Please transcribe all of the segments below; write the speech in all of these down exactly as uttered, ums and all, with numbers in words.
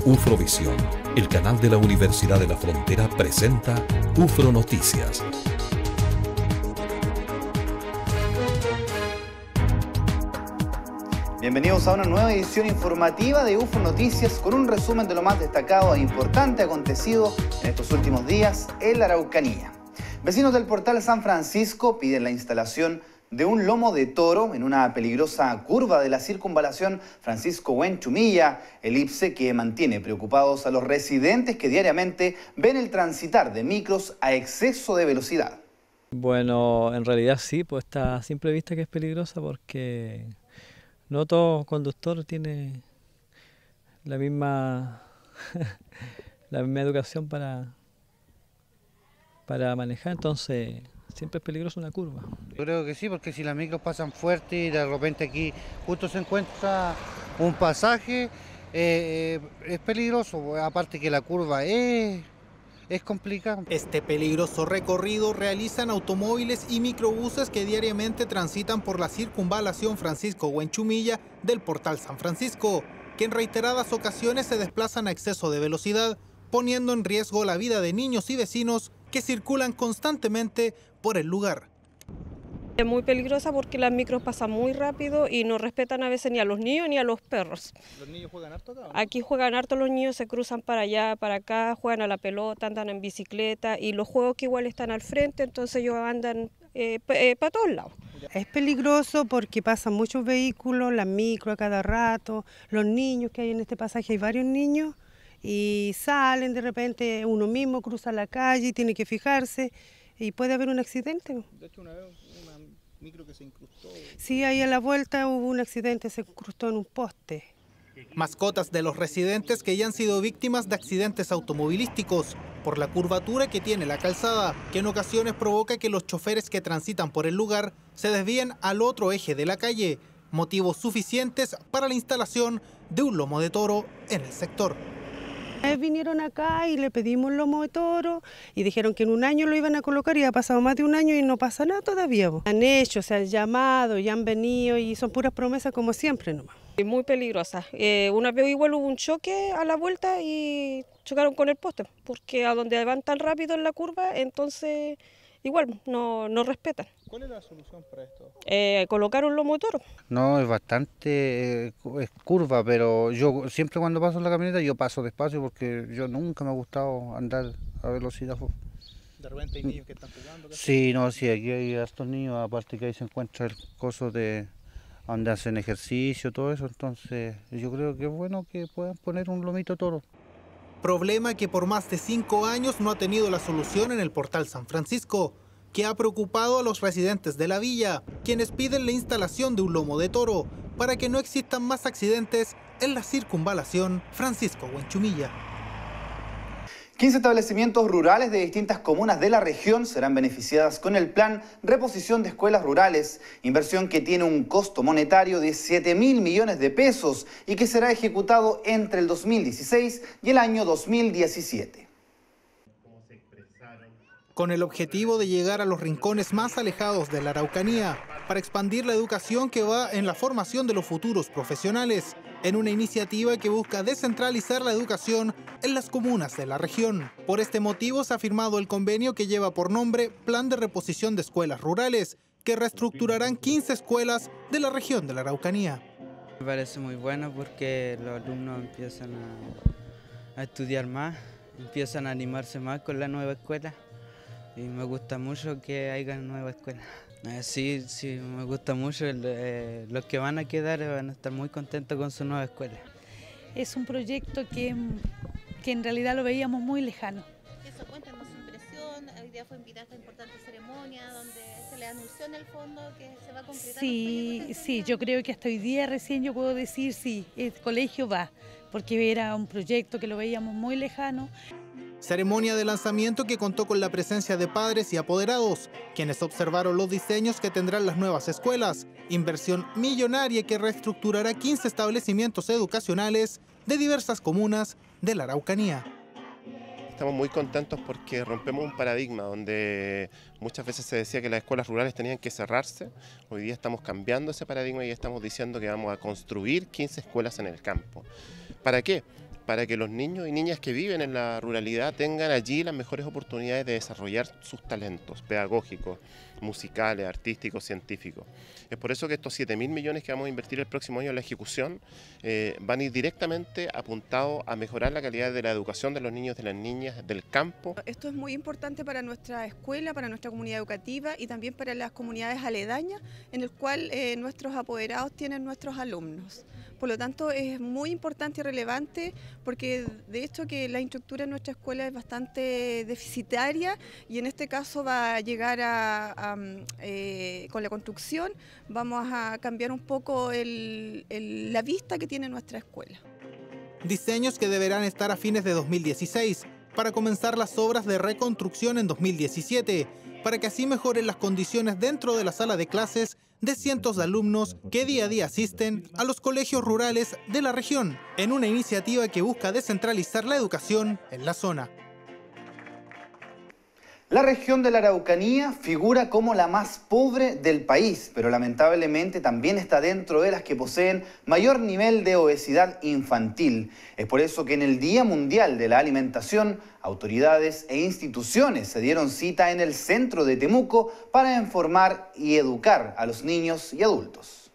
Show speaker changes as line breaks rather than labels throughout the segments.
Ufrovisión, el canal de la Universidad de la Frontera, presenta UFRO Noticias.
Bienvenidos a una nueva edición informativa de UFRO Noticias con un resumen de lo más destacado e importante acontecido en estos últimos días en la Araucanía. Vecinos del Portal San Francisco piden la instalación de un lomo de toro en una peligrosa curva de la circunvalación Francisco Huenchumilla, elipse que mantiene preocupados a los residentes que diariamente ven el transitar de micros a exceso de velocidad.
Bueno, en realidad sí, pues está a simple vista que es peligrosa porque no todo conductor tiene la misma, la misma educación para, para manejar, entonces siempre es peligroso una curva.
Yo creo que sí, porque si las micros pasan fuerte y de repente aquí justo se encuentra un pasaje, eh, es peligroso, aparte que la curva es, es complicada.
Este peligroso recorrido realizan automóviles y microbuses que diariamente transitan por la circunvalación Francisco Huenchumilla del Portal San Francisco, que en reiteradas ocasiones se desplazan a exceso de velocidad, poniendo en riesgo la vida de niños y vecinos que circulan constantemente por el lugar.
Es muy peligrosa porque las micros pasan muy rápido y no respetan a veces ni a los niños ni a los perros.
¿Los niños juegan harto acá?
Aquí juegan harto los niños, se cruzan para allá, para acá, juegan a la pelota, andan en bicicleta y los juegos que igual están al frente, entonces ellos andan eh, eh, para todos lados.
Es peligroso porque pasan muchos vehículos, las micros a cada rato, los niños que hay en este pasaje, hay varios niños y salen de repente, uno mismo cruza la calle y tiene que fijarse y puede haber un accidente.
De hecho, una vez una micro que se incrustó.
Sí, ahí a la vuelta hubo un accidente, se incrustó en un poste.
Mascotas de los residentes que ya han sido víctimas de accidentes automovilísticos por la curvatura que tiene la calzada, que en ocasiones provoca que los choferes que transitan por el lugar se desvíen al otro eje de la calle, motivos suficientes para la instalación de un lomo de toro en el sector.
Vinieron acá y le pedimos lomo de toro y dijeron que en un año lo iban a colocar y ha pasado más de un año y no pasa nada todavía. Han hecho, se han llamado y han venido y son puras promesas como siempre nomás.
Muy peligrosa. Eh, una vez igual hubo un choque a la vuelta y chocaron con el poste, porque a donde van tan rápido en la curva, entonces igual no, no respetan.
¿Cuál es la solución para esto?
Eh, colocar un lomo de toro.
No, es bastante, eh, es curva, pero yo siempre cuando paso en la camioneta yo paso despacio porque yo nunca me ha gustado andar a velocidad.
De repente hay niños que están jugando.
Sí, no, sí, aquí hay estos niños, aparte que ahí se encuentra el coso de donde hacen ejercicio, todo eso, entonces yo creo que es bueno que puedan poner un lomito toro.
Problema que por más de cinco años no ha tenido la solución en el Portal San Francisco, que ha preocupado a los residentes de la villa, quienes piden la instalación de un lomo de toro para que no existan más accidentes en la circunvalación Francisco Huenchumilla.
quince establecimientos rurales de distintas comunas de la región serán beneficiadas con el plan Reposición de Escuelas Rurales, inversión que tiene un costo monetario de siete mil millones de pesos y que será ejecutado entre el dos mil dieciséis y el año dos mil diecisiete.
Con el objetivo de llegar a los rincones más alejados de la Araucanía, para expandir la educación que va en la formación de los futuros profesionales, en una iniciativa que busca descentralizar la educación en las comunas de la región. Por este motivo se ha firmado el convenio que lleva por nombre Plan de Reposición de Escuelas Rurales, que reestructurarán quince escuelas de la región de la Araucanía.
Me parece muy bueno porque los alumnos empiezan a, a estudiar más, empiezan a animarse más con la nueva escuela. Y me gusta mucho que haya nueva escuela. Eh, sí, sí, me gusta mucho. El, eh, los que van a quedar van a estar muy contentos con su nueva escuela.
Es un proyecto que, que en realidad lo veíamos muy lejano.
Eso, cuéntanos su impresión. Hoy día fue invitada a esta importante ceremonia donde se le anunció en el fondo que se va a concretar.
Sí, sí, yo creo que hasta hoy día recién yo puedo decir sí, el colegio va, porque era un proyecto que lo veíamos muy lejano.
Ceremonia de lanzamiento que contó con la presencia de padres y apoderados, quienes observaron los diseños que tendrán las nuevas escuelas, inversión millonaria que reestructurará quince establecimientos educacionales de diversas comunas de la Araucanía.
Estamos muy contentos porque rompemos un paradigma donde muchas veces se decía que las escuelas rurales tenían que cerrarse. Hoy día estamos cambiando ese paradigma y estamos diciendo que vamos a construir quince escuelas en el campo. ¿Para qué? para que los niños y niñas que viven en la ruralidad tengan allí las mejores oportunidades de desarrollar sus talentos pedagógicos, musicales, artísticos, científicos. Es por eso que estos siete mil millones que vamos a invertir el próximo año en la ejecución eh, van a ir directamente apuntados a mejorar la calidad de la educación de los niños, de las niñas, del campo.
Esto es muy importante para nuestra escuela, para nuestra comunidad educativa y también para las comunidades aledañas en el cual eh, nuestros apoderados tienen nuestros alumnos. Por lo tanto, es muy importante y relevante porque de hecho que la infraestructura en nuestra escuela es bastante deficitaria y en este caso va a llegar a, a eh, con la construcción, vamos a cambiar un poco el, el, la vista que tiene nuestra escuela.
Diseños que deberán estar a fines de dos mil dieciséis para comenzar las obras de reconstrucción en dos mil diecisiete, para que así mejoren las condiciones dentro de la sala de clases de cientos de alumnos que día a día asisten a los colegios rurales de la región, en una iniciativa que busca descentralizar la educación en la zona.
La región de la Araucanía figura como la más pobre del país, pero lamentablemente también está dentro de las que poseen mayor nivel de obesidad infantil. Es por eso que en el Día Mundial de la Alimentación, autoridades e instituciones se dieron cita en el centro de Temuco para informar y educar a los niños y adultos.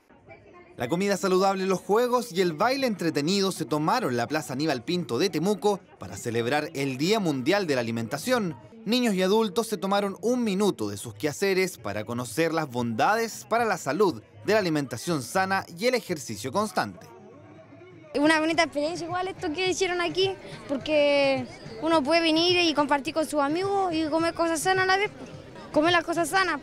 La comida saludable, los juegos y el baile entretenido se tomaron en la Plaza Aníbal Pinto de Temuco para celebrar el Día Mundial de la Alimentación. Niños y adultos se tomaron un minuto de sus quehaceres para conocer las bondades para la salud de la alimentación sana y el ejercicio constante.
Una bonita experiencia igual esto que hicieron aquí, porque uno puede venir y compartir con sus amigos y comer cosas sanas a la vez. Comer las cosas sanas,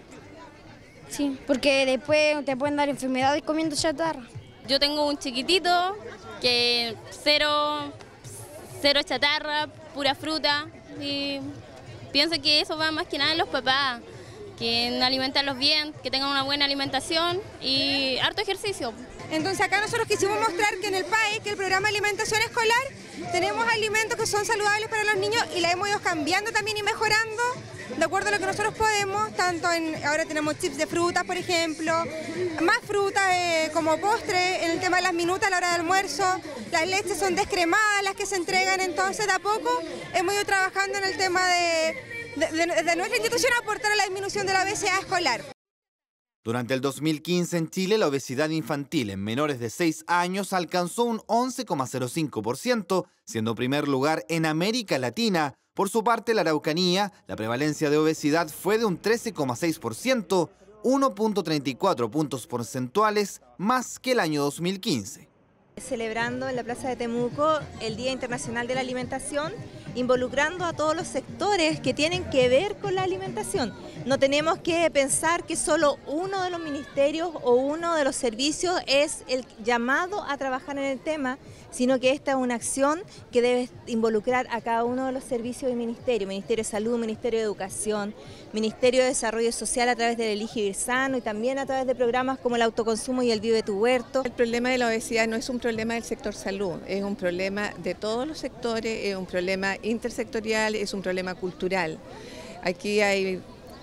sí, porque después te pueden dar enfermedades comiendo chatarra.
Yo tengo un chiquitito que cero, cero chatarra, pura fruta y pienso que eso va más que nada en los papás, que en alimentarlos bien, que tengan una buena alimentación y harto ejercicio.
Entonces acá nosotros quisimos mostrar que en el P A E, que el programa de alimentación escolar, tenemos alimentos que son saludables para los niños y la hemos ido cambiando también y mejorando de acuerdo a lo que nosotros podemos, tanto en, ahora tenemos chips de frutas, por ejemplo, más frutas eh, como postre, en el tema de las minutas a la hora de almuerzo, las leches son descremadas las que se entregan, entonces de a poco hemos ido trabajando en el tema de, de, de, de nuestra institución aportar a la disminución de la obesidad escolar.
Durante el dos mil quince en Chile, la obesidad infantil en menores de seis años alcanzó un once coma cero cinco por ciento, siendo primer lugar en América Latina. Por su parte, la Araucanía, la prevalencia de obesidad fue de un trece coma seis por ciento, uno punto treinta y cuatro puntos porcentuales más que el año dos mil quince.
Celebrando en la Plaza de Temuco el Día Internacional de la Alimentación, involucrando a todos los sectores que tienen que ver con la alimentación. No tenemos que pensar que solo uno de los ministerios o uno de los servicios es el llamado a trabajar en el tema, sino que esta es una acción que debe involucrar a cada uno de los servicios y ministerios, Ministerio de Salud, Ministerio de Educación, Ministerio de Desarrollo Social a través del Elige Vivir Sano y también a través de programas como el autoconsumo y el Vive tu Huerto.
El problema de la obesidad no es un problema del sector salud, es un problema de todos los sectores, es un problema intersectorial, es un problema cultural. Aquí hay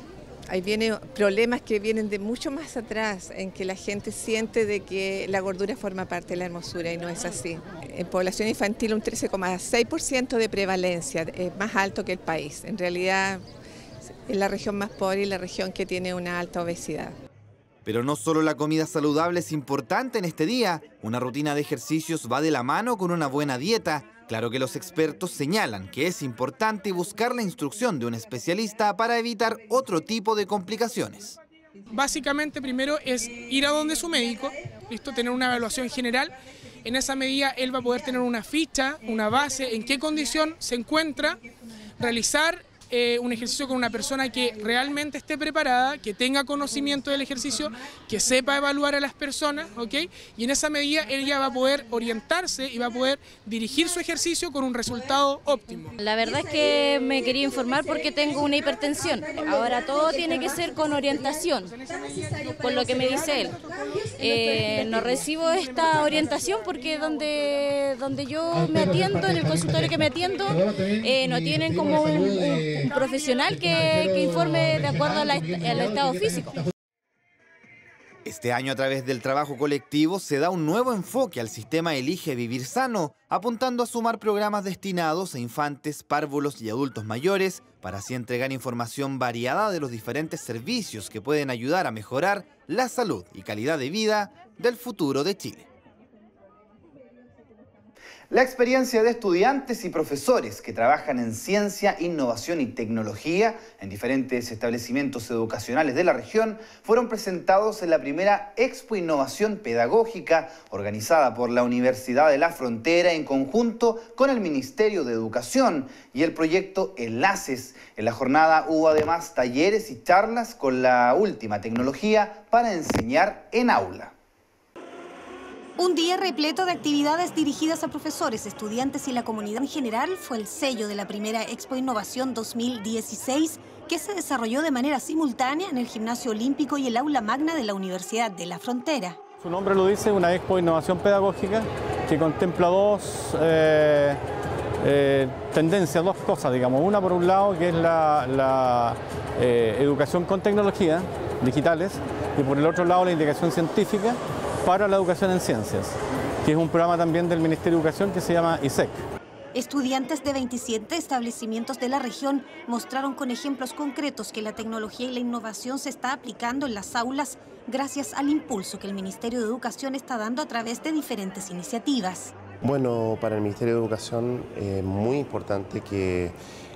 Ahí vienen problemas que vienen de mucho más atrás, en que la gente siente de que la gordura forma parte de la hermosura y no es así. En población infantil un trece coma seis por ciento de prevalencia, es más alto que el país. En realidad es la región más pobre y la región que tiene una alta obesidad.
Pero no solo la comida saludable es importante en este día, una rutina de ejercicios va de la mano con una buena dieta. Claro que los expertos señalan que es importante buscar la instrucción de un especialista para evitar otro tipo de complicaciones.
Básicamente primero es ir a donde su médico, listo, tener una evaluación general. En esa medida él va a poder tener una ficha, una base, en qué condición se encuentra, realizar Eh, un ejercicio con una persona que realmente esté preparada, que tenga conocimiento del ejercicio, que sepa evaluar a las personas, ¿ok? Y en esa medida ella va a poder orientarse y va a poder dirigir su ejercicio con un resultado óptimo.
La verdad es que me quería informar porque tengo una hipertensión. Ahora todo tiene que ser con orientación, con lo que me dice él. Eh, no recibo esta orientación porque donde, donde yo me atiendo, en el consultorio que me atiendo, eh, no tienen como un, un un profesional que, que informe de acuerdo a la, al estado físico.
Este año, a través del trabajo colectivo, se da un nuevo enfoque al sistema Elige Vivir Sano, apuntando a sumar programas destinados a infantes, párvulos y adultos mayores, para así entregar información variada de los diferentes servicios que pueden ayudar a mejorar la salud y calidad de vida del futuro de Chile.
La experiencia de estudiantes y profesores que trabajan en ciencia, innovación y tecnología en diferentes establecimientos educacionales de la región fueron presentados en la primera Expo Innovación Pedagógica organizada por la Universidad de la Frontera en conjunto con el Ministerio de Educación y el proyecto Enlaces. En la jornada hubo además talleres y charlas con la última tecnología para enseñar en aula.
Un día repleto de actividades dirigidas a profesores, estudiantes y la comunidad en general fue el sello de la primera Expo Innovación dos mil dieciséis, que se desarrolló de manera simultánea en el Gimnasio Olímpico y el Aula Magna de la Universidad de la Frontera.
Su nombre lo dice, una Expo Innovación Pedagógica que contempla dos eh, eh, tendencias, dos cosas, digamos. Una, por un lado, que es la, la eh, educación con tecnologías digitales, y por el otro lado, la indicación científica para la educación en ciencias, que es un programa también del Ministerio de Educación que se llama I S E C.
Estudiantes de veintisiete establecimientos de la región mostraron con ejemplos concretos que la tecnología y la innovación se está aplicando en las aulas gracias al impulso que el Ministerio de Educación está dando a través de diferentes iniciativas.
Bueno, para el Ministerio de Educación es muy importante que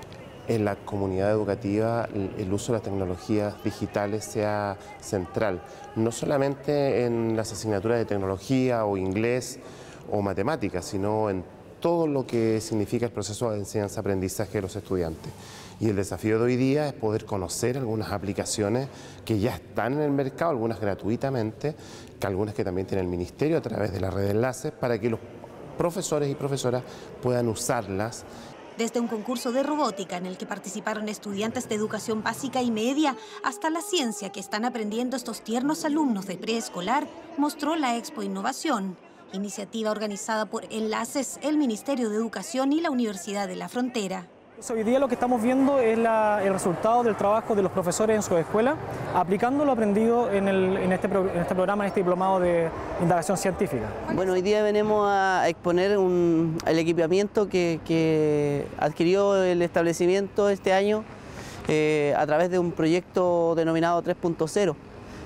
en la comunidad educativa el uso de las tecnologías digitales sea central, no solamente en las asignaturas de tecnología o inglés o matemáticas, sino en todo lo que significa el proceso de enseñanza-aprendizaje de los estudiantes. Y el desafío de hoy día es poder conocer algunas aplicaciones que ya están en el mercado, algunas gratuitamente, que algunas que también tiene el Ministerio a través de la red de enlaces, para que los profesores y profesoras puedan usarlas.
Desde un concurso de robótica en el que participaron estudiantes de educación básica y media hasta la ciencia que están aprendiendo estos tiernos alumnos de preescolar, mostró la Expo Innovación, iniciativa organizada por Enlaces, el Ministerio de Educación y la Universidad de la Frontera.
Hoy día lo que estamos viendo es la, el resultado del trabajo de los profesores en su escuela, aplicando lo aprendido en, el, en, este, en este programa, en este diplomado de indagación científica.
Bueno, hoy día venimos a exponer un, el equipamiento que, que adquirió el establecimiento este año eh, a través de un proyecto denominado tres punto cero.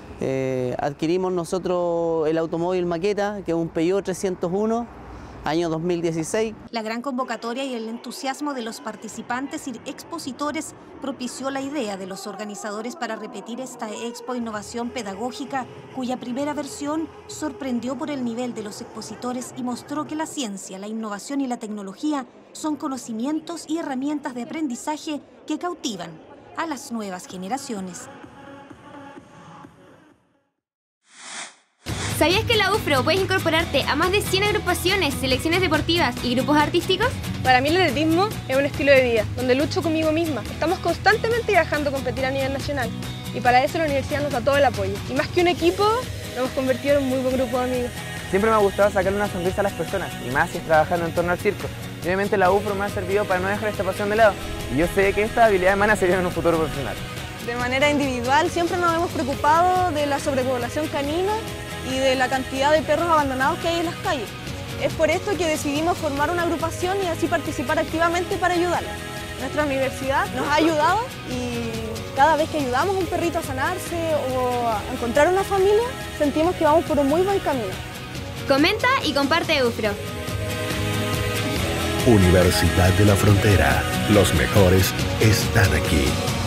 Eh, adquirimos nosotros el automóvil maqueta, que es un Peugeot trescientos uno, año dos mil dieciséis.
La gran convocatoria y el entusiasmo de los participantes y expositores propició la idea de los organizadores para repetir esta Expo Innovación Pedagógica, cuya primera versión sorprendió por el nivel de los expositores y mostró que la ciencia, la innovación y la tecnología son conocimientos y herramientas de aprendizaje que cautivan a las nuevas generaciones.
¿Sabías que en la U F R O puedes incorporarte a más de cien agrupaciones, selecciones deportivas y grupos artísticos?
Para mí el atletismo es un estilo de vida, donde lucho conmigo misma. Estamos constantemente viajando a competir a nivel nacional y para eso la universidad nos da todo el apoyo. Y más que un equipo, nos hemos convertido en un muy buen grupo de amigos.
Siempre me ha gustado sacarle una sonrisa a las personas, y más si es trabajando en torno al circo. Y obviamente la U F R O me ha servido para no dejar esta pasión de lado. Y yo sé que estas habilidades van a servir en un futuro profesional.
De manera individual siempre nos hemos preocupado de la sobrepoblación canina y de la cantidad de perros abandonados que hay en las calles. Es por esto que decidimos formar una agrupación y así participar activamente para ayudarlos. Nuestra universidad nos ha ayudado y cada vez que ayudamos a un perrito a sanarse o a encontrar una familia, sentimos que vamos por un muy buen camino.
Comenta y comparte U F R O.
Universidad de la Frontera. Los mejores están aquí.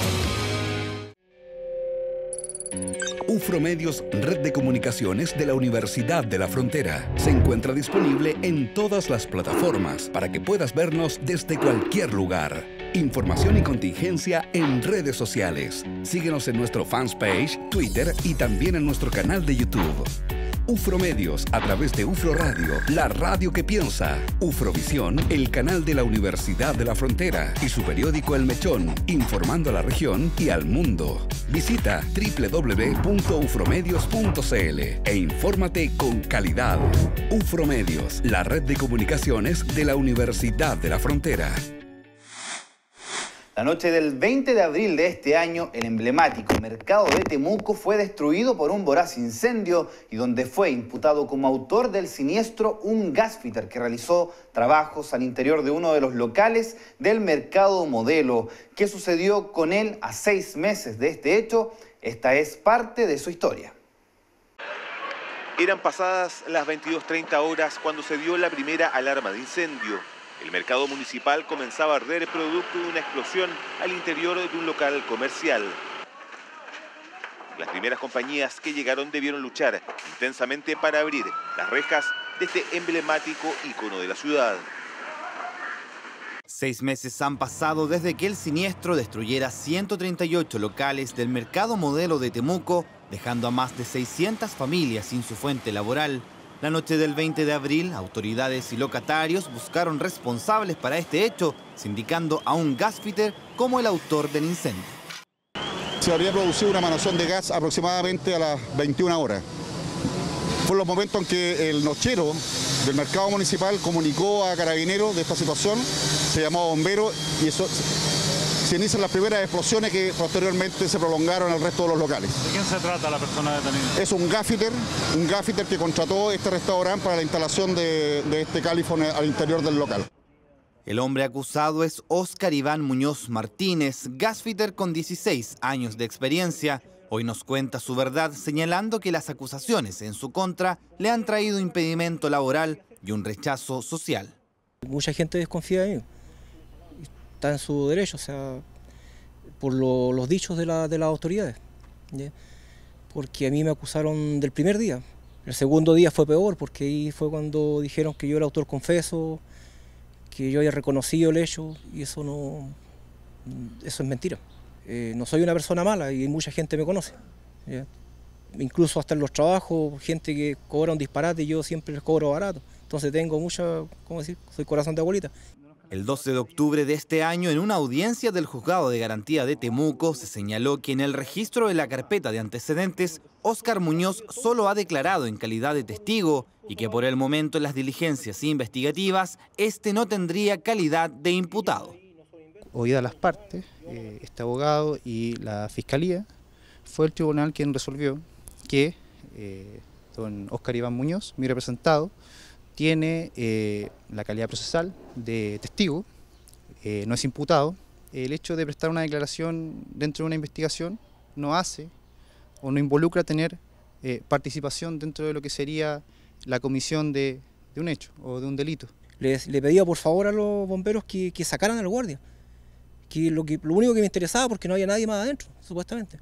Ufromedios, red de comunicaciones de la Universidad de la Frontera. Se encuentra disponible en todas las plataformas para que puedas vernos desde cualquier lugar. Información y contingencia en redes sociales. Síguenos en nuestro fanpage, Twitter y también en nuestro canal de YouTube. Ufromedios, a través de Ufro Radio, la radio que piensa. Ufrovisión, el canal de la Universidad de la Frontera. Y su periódico El Mechón, informando a la región y al mundo. Visita doble u doble u doble u punto ufromedios punto c l e infórmate con calidad. Ufromedios, la red de comunicaciones de la Universidad de la Frontera.
La noche del veinte de abril de este año, el emblemático mercado de Temuco fue destruido por un voraz incendio y donde fue imputado como autor del siniestro un gasfitter que realizó trabajos al interior de uno de los locales del mercado Modelo. ¿Qué sucedió con él a seis meses de este hecho? Esta es parte de su historia.
Eran pasadas las veintidós treinta horas cuando se dio la primera alarma de incendio. El mercado municipal comenzaba a arder producto de una explosión al interior de un local comercial. Las primeras compañías que llegaron debieron luchar intensamente para abrir las rejas de este emblemático ícono de la ciudad.
Seis meses han pasado desde que el siniestro destruyera ciento treinta y ocho locales del mercado Modelo de Temuco, dejando a más de seiscientas familias sin su fuente laboral. La noche del veinte de abril, autoridades y locatarios buscaron responsables para este hecho, sindicando a un gasfitter como el autor del incendio.
Se habría producido una emanación de gas aproximadamente a las veintiuna horas. Fue los momentos en que el nochero del mercado municipal comunicó a Carabineros de esta situación, se llamó a bomberos y eso se inician las primeras explosiones que posteriormente se prolongaron al resto de los locales.
¿De quién se trata la persona detenida?
Es un gasfitter, un gasfitter que contrató este restaurante para la instalación de, de este califón al interior del local.
El hombre acusado es Óscar Iván Muñoz Martínez, gasfitter con dieciséis años de experiencia. Hoy nos cuenta su verdad señalando que las acusaciones en su contra le han traído impedimento laboral y un rechazo social.
Mucha gente desconfía de mí. Está en su derecho, o sea, por lo, los dichos de, la, de las autoridades, ¿ya? Porque a mí me acusaron del primer día. El segundo día fue peor, porque ahí fue cuando dijeron que yo era autor confeso, que yo había reconocido el hecho, y eso no, eso es mentira. Eh, no soy una persona mala y mucha gente me conoce, ¿ya? Incluso hasta en los trabajos, gente que cobra un disparate y yo siempre les cobro barato. Entonces tengo mucha, ¿cómo decir? Soy corazón de abuelita.
El doce de octubre de este año, en una audiencia del Juzgado de Garantía de Temuco, se señaló que en el registro de la carpeta de antecedentes, Óscar Muñoz solo ha declarado en calidad de testigo y que por el momento en las diligencias investigativas, este no tendría calidad de imputado.
Oídas las partes, eh, este abogado y la Fiscalía, fue el tribunal quien resolvió que eh, don Óscar Iván Muñoz, mi representado, tiene eh, la calidad procesal de testigo, eh, no es imputado. El hecho de prestar una declaración dentro de una investigación no hace o no involucra tener eh, participación dentro de lo que sería la comisión de, de un hecho o de un delito.
Le, le pedía por favor a los bomberos que, que sacaran al guardia, que lo, que lo único que me interesaba porque no había nadie más adentro, supuestamente.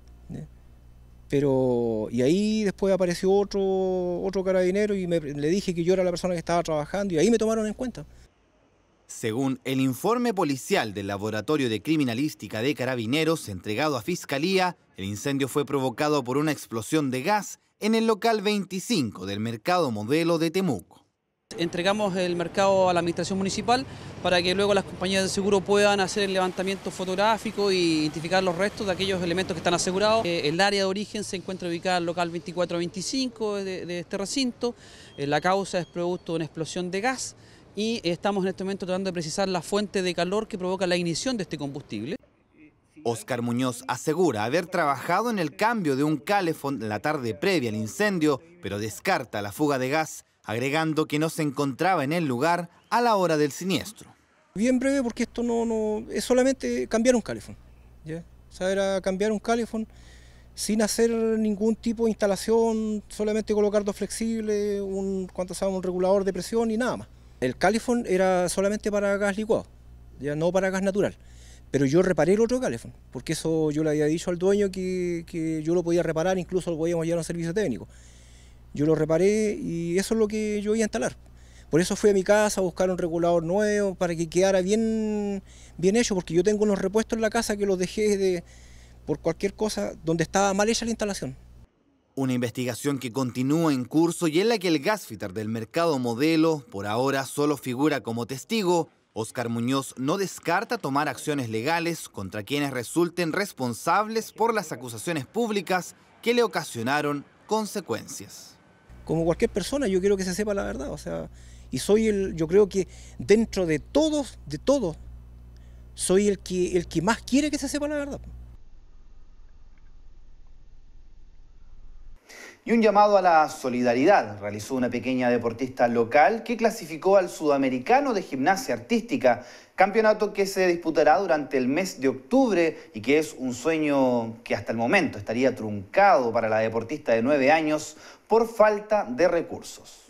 Pero, y ahí después apareció otro, otro carabinero y me, le dije que yo era la persona que estaba trabajando y ahí me tomaron en cuenta.
Según el informe policial del Laboratorio de Criminalística de Carabineros entregado a Fiscalía, el incendio fue provocado por una explosión de gas en el local veinticinco del mercado Modelo de Temuco.
Entregamos el mercado a la administración municipal para que luego las compañías de seguro puedan hacer el levantamiento fotográfico e identificar los restos de aquellos elementos que están asegurados. El área de origen se encuentra ubicada en el local veinticuatro veinticinco de, de este recinto. La causa es producto de una explosión de gas y estamos en este momento tratando de precisar la fuente de calor que provoca la ignición de este combustible.
Óscar Muñoz asegura haber trabajado en el cambio de un calefón la tarde previa al incendio, pero descarta la fuga de gas, agregando que no se encontraba en el lugar a la hora del siniestro.
Bien breve porque esto no, no es solamente cambiar un calefón, ¿ya? O sea, era cambiar un calefón sin hacer ningún tipo de instalación, solamente colocar dos flexibles, un, ¿cuánto sabe? Un regulador de presión y nada más. El calefón era solamente para gas licuado, ya no para gas natural. Pero yo reparé el otro calefón, porque eso yo le había dicho al dueño que, que yo lo podía reparar, incluso lo podíamos llevar a un servicio técnico. Yo lo reparé y eso es lo que yo iba a instalar. Por eso fui a mi casa a buscar un regulador nuevo para que quedara bien, bien hecho, porque yo tengo unos repuestos en la casa que los dejé de, por cualquier cosa donde estaba mal hecha la instalación.
Una investigación que continúa en curso y en la que el gasfitter del mercado Modelo por ahora solo figura como testigo. Óscar Muñoz no descarta tomar acciones legales contra quienes resulten responsables por las acusaciones públicas que le ocasionaron consecuencias.
Como cualquier persona, yo quiero que se sepa la verdad, o sea, y soy el, yo creo que dentro de todos, de todos, soy el que, el que más quiere que se sepa la verdad.
Y un llamado a la solidaridad realizó una pequeña deportista local que clasificó al Sudamericano de Gimnasia Artística, campeonato que se disputará durante el mes de octubre y que es un sueño que hasta el momento estaría truncado para la deportista de nueve años por falta de recursos.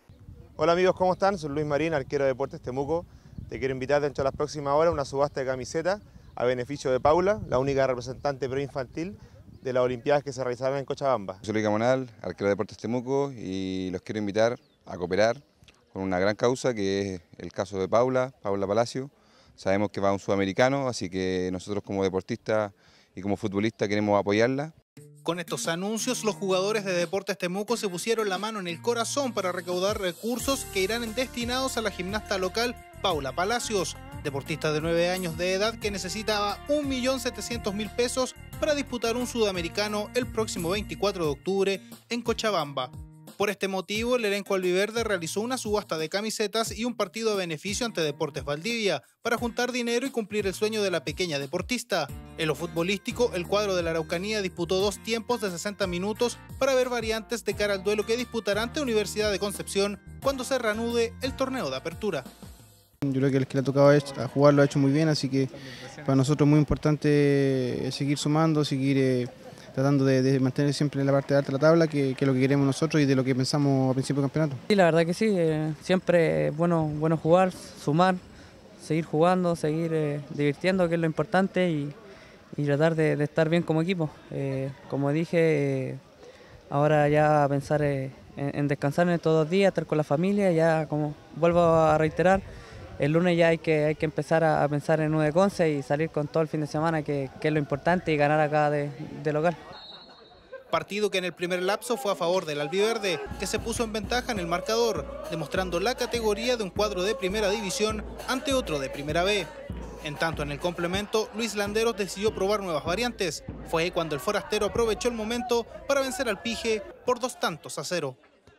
Hola amigos, ¿cómo están? Soy Luis Marín, arquero de Deportes Temuco. Te quiero invitar dentro de las próximas horas a una subasta de camisetas a beneficio de Paula, la única representante preinfantil de las Olimpiadas que se realizarán en Cochabamba.
Soy Luis Gamonal, arquero de Deportes Temuco, y los quiero invitar a cooperar con una gran causa que es el caso de Paula, Paula Palacio. Sabemos que va a un sudamericano, así que nosotros como deportistas y como futbolistas queremos apoyarla.
Con estos anuncios, los jugadores de Deportes Temuco se pusieron la mano en el corazón para recaudar recursos que irán destinados a la gimnasta local Paula Palacios, deportista de nueve años de edad que necesitaba un millón setecientos mil pesos para disputar un sudamericano el próximo veinticuatro de octubre en Cochabamba. Por este motivo, el elenco albiverde realizó una subasta de camisetas y un partido a beneficio ante Deportes Valdivia para juntar dinero y cumplir el sueño de la pequeña deportista. En lo futbolístico, el cuadro de la Araucanía disputó dos tiempos de sesenta minutos para ver variantes de cara al duelo que disputará ante Universidad de Concepción cuando se reanude el torneo de apertura.
Yo creo que el que le ha tocado a jugar lo ha hecho muy bien, así que para nosotros es muy importante seguir sumando, seguir eh, tratando de, de mantener siempre en la parte de alta de la tabla, que, que es lo que queremos nosotros y de lo que pensamos al principio del campeonato.
Sí, la verdad que sí, eh, siempre es bueno, bueno jugar, sumar, seguir jugando, seguir eh, divirtiendo, que es lo importante, y, y tratar de, de estar bien como equipo. Eh, como dije, eh, ahora ya pensar eh, en, en descansar en estos dos días, estar con la familia, ya como vuelvo a reiterar, el lunes ya hay que, hay que empezar a, a pensar en nueve Conce y salir con todo el fin de semana, que, que es lo importante, y ganar acá de, de local.
Partido que en el primer lapso fue a favor del albiverde, que se puso en ventaja en el marcador, demostrando la categoría de un cuadro de primera división ante otro de primera B. En tanto, en el complemento, Luis Landeros decidió probar nuevas variantes. Fue ahí cuando el forastero aprovechó el momento para vencer al Pige por dos tantos a cero.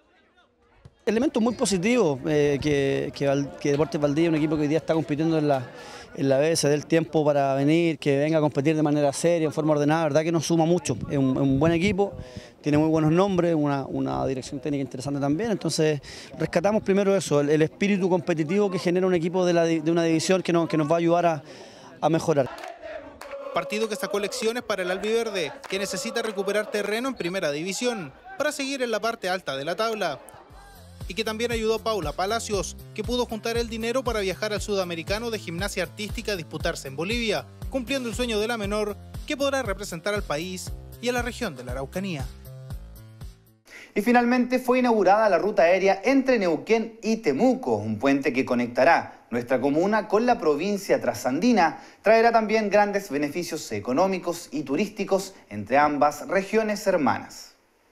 Elementos muy positivos, eh, que, que, que Deportes Valdivia, un equipo que hoy día está compitiendo en la, en la B, se dé el tiempo para venir, que venga a competir de manera seria, en forma ordenada, la verdad que nos suma mucho. Es un, es un buen equipo, tiene muy buenos nombres, una, una dirección técnica interesante también, entonces rescatamos primero eso, el, el espíritu competitivo que genera un equipo de, la, de una división que nos, que nos va a ayudar a, a mejorar.
Partido que sacó lecciones para el albiverde, que necesita recuperar terreno en primera división para seguir en la parte alta de la tabla. Y que también ayudó a Paula Palacios, que pudo juntar el dinero para viajar al Sudamericano de Gimnasia Artística a disputarse en Bolivia, cumpliendo el sueño de la menor, que podrá representar al país y a la región de la Araucanía.
Y finalmente fue inaugurada la ruta aérea entre Neuquén y Temuco, un puente que conectará nuestra comuna con la provincia trasandina. Traerá también grandes beneficios económicos y turísticos entre ambas regiones hermanas.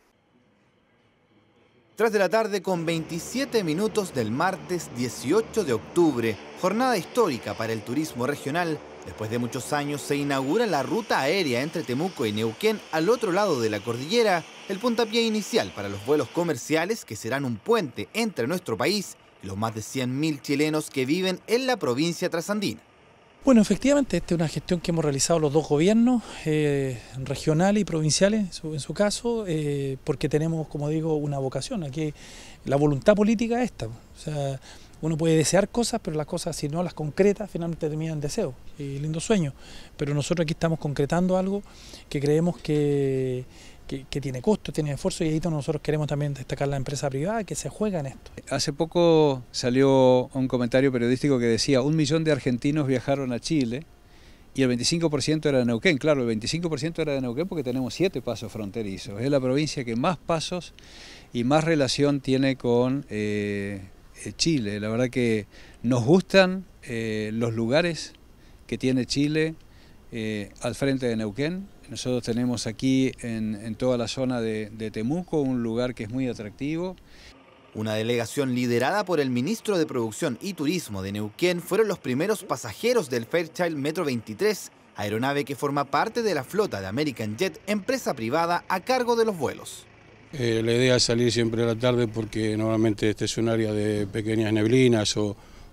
tres de la tarde con veintisiete minutos del martes dieciocho de octubre, jornada histórica para el turismo regional. Después de muchos años se inaugura la ruta aérea entre Temuco y Neuquén al otro lado de la cordillera, el puntapié inicial para los vuelos comerciales que serán un puente entre nuestro país y los más de cien mil chilenos que viven en la provincia trasandina.
Bueno, efectivamente, esta es una gestión que hemos realizado los dos gobiernos, eh, regionales y provinciales, en su, en su caso, eh, porque tenemos, como digo, una vocación. Aquí la voluntad política es esta. O sea, uno puede desear cosas, pero las cosas, si no las concreta, finalmente terminan en deseo y lindo sueño. Pero nosotros aquí estamos concretando algo que creemos que, que, que tiene costo, tiene esfuerzo, y ahí nosotros queremos también destacar la empresa privada que se juega en esto.
Hace poco salió un comentario periodístico que decía un millón de argentinos viajaron a Chile y el veinticinco por ciento era de Neuquén. Claro, el veinticinco por ciento era de Neuquén porque tenemos siete pasos fronterizos. Es la provincia que más pasos y más relación tiene con eh, Chile. La verdad que nos gustan eh, los lugares que tiene Chile eh, al frente de Neuquén. Nosotros tenemos aquí en, en toda la zona de, de Temuco un lugar que es muy atractivo.
Una delegación liderada por el ministro de Producción y Turismo de Neuquén fueron los primeros pasajeros del Fairchild Metro veintitrés, aeronave que forma parte de la flota de American Jet, empresa privada a cargo de los vuelos.
Eh, la idea es salir siempre a la tarde porque normalmente este es un área de pequeñas neblinas o,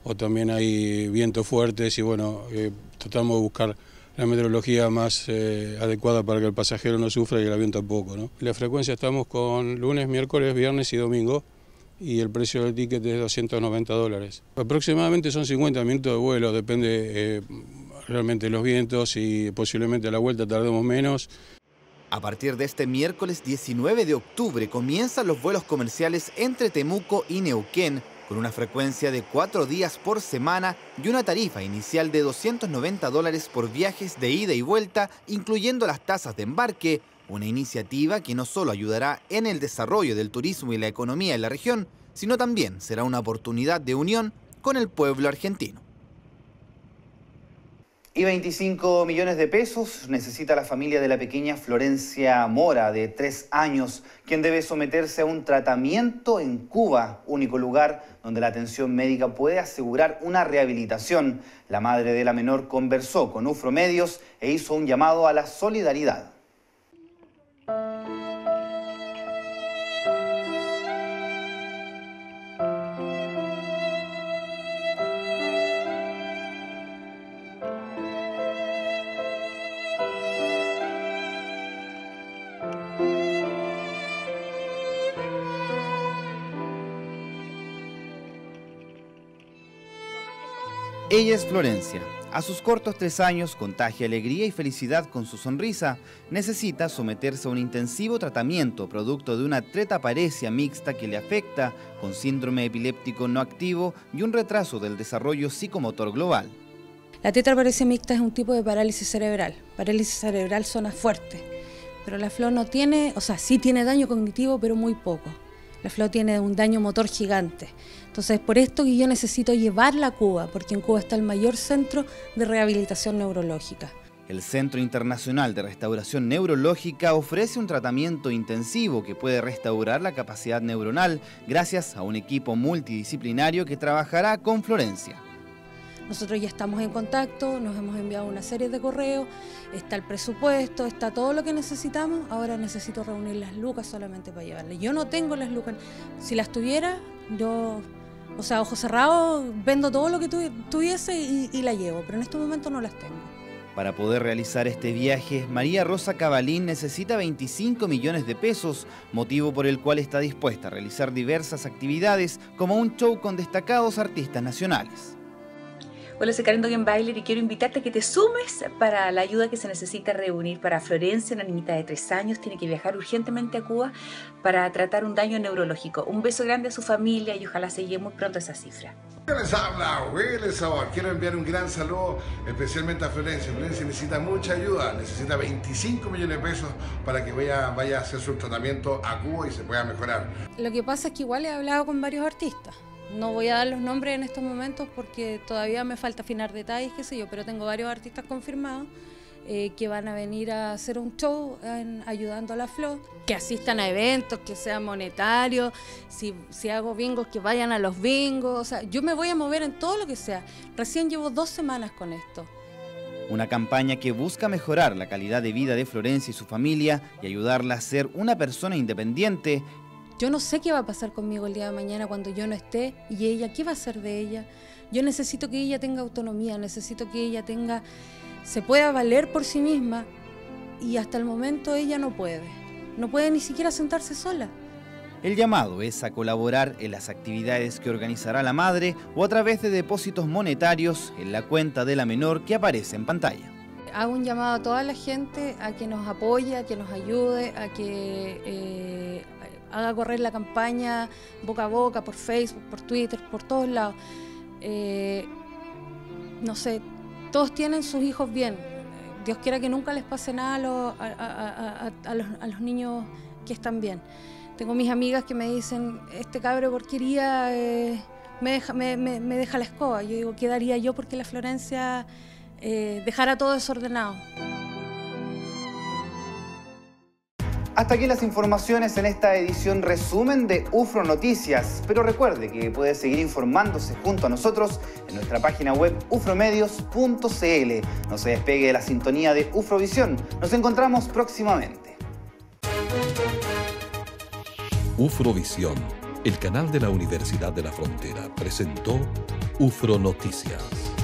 o también hay vientos fuertes y bueno, eh, tratamos de buscar la meteorología más eh, adecuada para que el pasajero no sufra y el avión tampoco, ¿no? La frecuencia estamos con lunes, miércoles, viernes y domingo y el precio del ticket es doscientos noventa dólares. Aproximadamente son cincuenta minutos de vuelo, depende eh, realmente de los vientos y posiblemente a la vuelta tardemos menos.
A partir de este miércoles diecinueve de octubre comienzan los vuelos comerciales entre Temuco y Neuquén, con una frecuencia de cuatro días por semana y una tarifa inicial de doscientos noventa dólares por viajes de ida y vuelta, incluyendo las tasas de embarque, una iniciativa que no solo ayudará en el desarrollo del turismo y la economía en la región, sino también será una oportunidad de unión con el pueblo argentino.
Y veinticinco millones de pesos necesita la familia de la pequeña Florencia Mora, de tres años, quien debe someterse a un tratamiento en Cuba, único lugar donde la atención médica puede asegurar una rehabilitación. La madre de la menor conversó con UFRO Medios e hizo un llamado a la solidaridad.
Ella es Florencia. A sus cortos tres años contagia alegría y felicidad con su sonrisa. Necesita someterse a un intensivo tratamiento producto de una tretaparesia mixta que le afecta, con síndrome epiléptico no activo y un retraso del desarrollo psicomotor global.
La tetraparesia mixta es un tipo de parálisis cerebral. Parálisis cerebral suena fuerte, pero la Flo no tiene, o sea, sí tiene daño cognitivo, pero muy poco. La Flo tiene un daño motor gigante. Entonces, por esto que yo necesito llevarla a Cuba, porque en Cuba está el mayor centro de rehabilitación neurológica.
El Centro Internacional de Restauración Neurológica ofrece un tratamiento intensivo que puede restaurar la capacidad neuronal gracias a un equipo multidisciplinario que trabajará con Florencia.
Nosotros ya estamos en contacto, nos hemos enviado una serie de correos, está el presupuesto, está todo lo que necesitamos. Ahora necesito reunir las lucas solamente para llevarle. Yo no tengo las lucas. Si las tuviera, yo, o sea, ojos cerrados, vendo todo lo que tuviese y, y la llevo, pero en este momento no las tengo.
Para poder realizar este viaje, María Rosa Cabalín necesita veinticinco millones de pesos, motivo por el cual está dispuesta a realizar diversas actividades, como un show con destacados artistas nacionales.
Hola, soy Karen Dogenbailer y quiero invitarte a que te sumes para la ayuda que se necesita reunir para Florencia, una niñita de tres años, tiene que viajar urgentemente a Cuba para tratar un daño neurológico. Un beso grande a su familia y ojalá se llegue muy pronto esa cifra.
Les habla Willy Sabor. Quiero enviar un gran saludo especialmente a Florencia. Florencia necesita mucha ayuda, necesita veinticinco millones de pesos para que vaya, vaya a hacer su tratamiento a Cuba y se pueda mejorar.
Lo que pasa es que igual he hablado con varios artistas. No voy a dar los nombres en estos momentos porque todavía me falta afinar detalles, qué sé yo, pero tengo varios artistas confirmados eh, que van a venir a hacer un show en, ayudando a la Flo, que asistan a eventos, que sean monetarios, si, si hago bingos, que vayan a los bingos, o sea, yo me voy a mover en todo lo que sea. Recién llevo dos semanas con esto.
Una campaña que busca mejorar la calidad de vida de Florencia y su familia y ayudarla a ser una persona independiente.
Yo no sé qué va a pasar conmigo el día de mañana cuando yo no esté y ella, ¿qué va a hacer de ella? Yo necesito que ella tenga autonomía, necesito que ella tenga, se pueda valer por sí misma y hasta el momento ella no puede, no puede ni siquiera sentarse sola.
El llamado es a colaborar en las actividades que organizará la madre o a través de depósitos monetarios en la cuenta de la menor que aparece en pantalla.
Hago un llamado a toda la gente a que nos apoye, a que nos ayude, a que eh, haga correr la campaña boca a boca, por Facebook, por Twitter, por todos lados. Eh, no sé, todos tienen sus hijos bien. Dios quiera que nunca les pase nada a los, a, a, a, a los, a los niños que están bien. Tengo mis amigas que me dicen, este cabro porquería eh, me, deja, me, me, me deja la escoba. Yo digo, ¿qué daría yo porque la Florencia eh, dejara todo desordenado?
Hasta aquí las informaciones en esta edición resumen de UFRO Noticias. Pero recuerde que puede seguir informándose junto a nosotros en nuestra página web ufromedios punto cl. No se despegue de la sintonía de UFROvisión. Nos encontramos próximamente.
UFROvisión, el canal de la Universidad de la Frontera, presentó
UFRO Noticias.